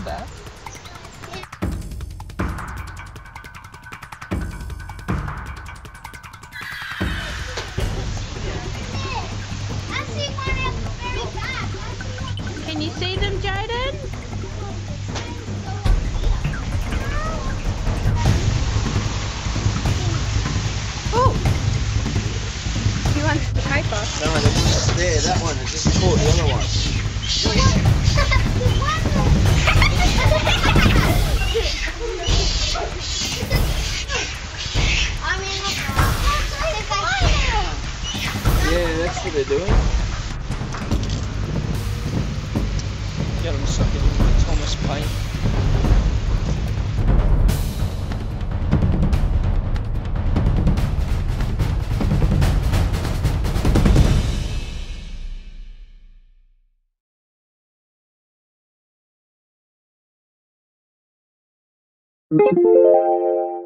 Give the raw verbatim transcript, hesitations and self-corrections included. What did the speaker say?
that. Can you see them, Jaden? Oh! He wants the paper. No, the one that's there, that one has just caught the other one. Yeah, that's what they're doing. Get them sucking into Thomas paint. Thank you.